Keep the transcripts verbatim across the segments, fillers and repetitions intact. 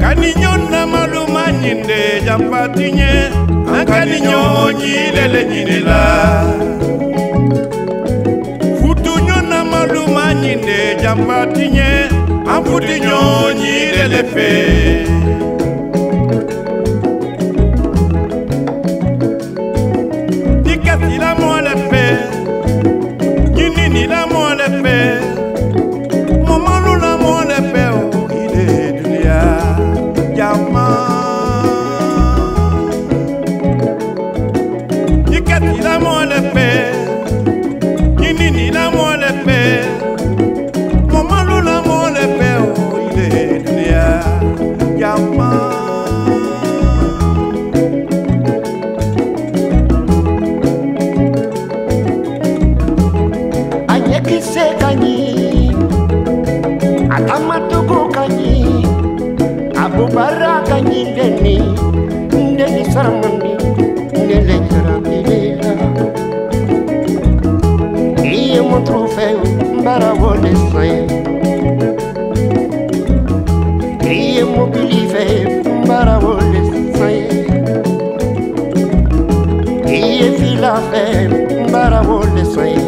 Kaninyon na maluma nyinde jampatinye Kaninyon nyilele nyinela Futunyon na maluma nyinde jampatinye Amfutinyon nyilele fe Nikasi la mwale fe Nyinini la mwale fe Momanu la mwale fe oh ide dunia Yama Nikasi la mwale fe Nyinini la mwale fe Momanu la mwale fe oh ide dunia Yama Kise kanyi Atamatuku kanyi Abubara kanyi deni Deni saramani Nele jarabila Iye mon trofeu Mbara wole saye Iye mon bilife Mbara wole saye Iye filafe Mbara wole saye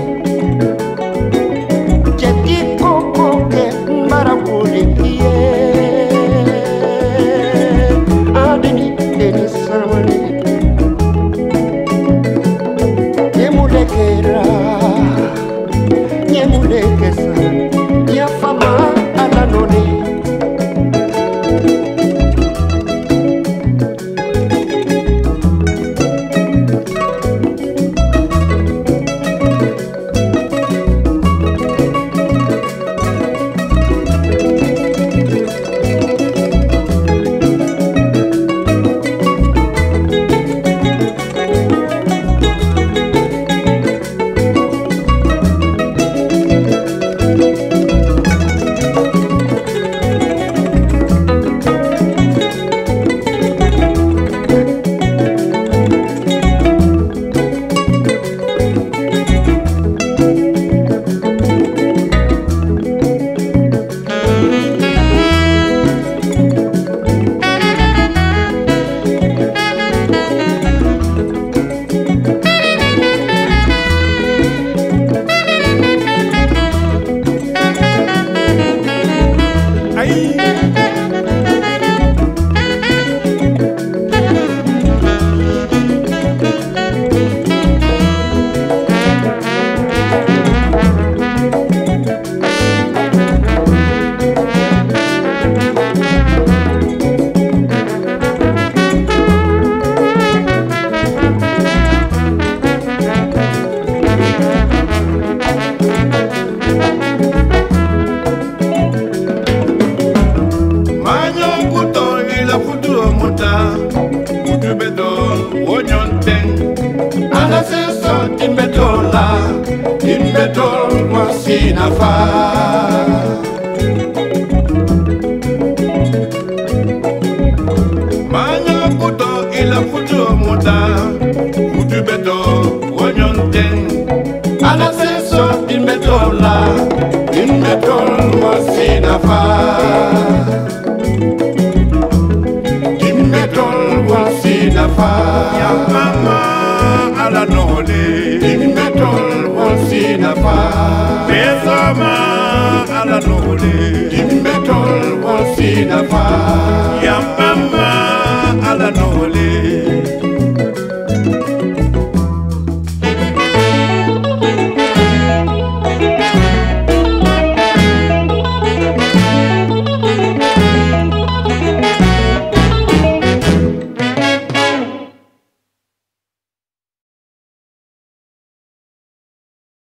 Yamama